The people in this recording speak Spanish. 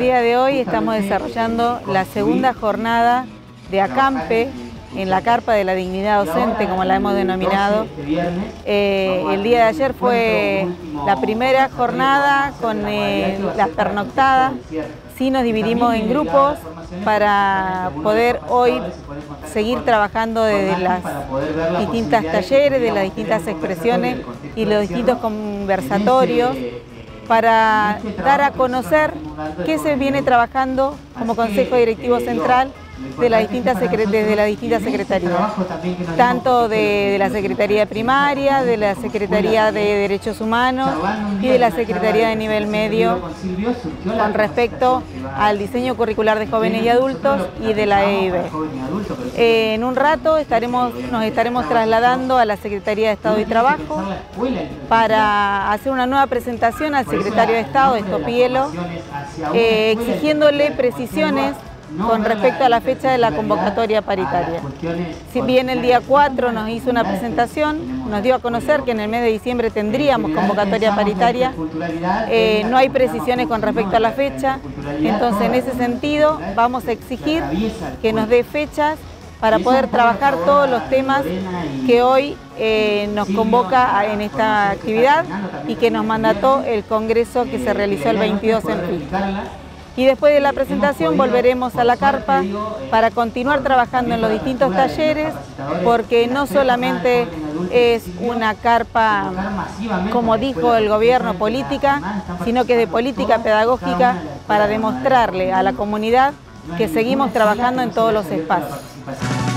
día de hoy estamos desarrollando la segunda jornada de acampe en la Carpa de la Dignidad Docente, como la hemos denominado. El día de ayer fue la primera jornada con la pernoctada. Sí, nos dividimos en grupos para poder hoy seguir trabajando desde las distintas talleres, de las distintas expresiones y los distintos conversatorios, para dar a conocer qué se viene trabajando como Consejo Directivo Central desde las distintas secretarías, tanto de la Secretaría Primaria, de la Secretaría de Derechos Humanos y de la Secretaría de Nivel Medio, con respecto al diseño curricular de jóvenes y adultos y de la EIB. En un rato nos estaremos trasladando a la Secretaría de Estado y Trabajo para hacer una nueva presentación al Secretario de Estado, Estopielo, exigiéndole precisiones con respecto a la fecha de la convocatoria paritaria. Si bien el día 4 nos hizo una presentación, nos dio a conocer que en el mes de diciembre tendríamos convocatoria paritaria, no hay precisiones con respecto a la fecha, entonces en ese sentido vamos a exigir que nos dé fechas para poder trabajar todos los temas que hoy nos convoca en esta actividad y que nos mandató el Congreso que se realizó el 22 en Pisco. Y después de la presentación volveremos a la carpa para continuar trabajando en los distintos talleres, porque no solamente es una carpa, como dijo el gobierno, política, sino que es de política pedagógica para demostrarle a la comunidad que seguimos trabajando en todos los espacios.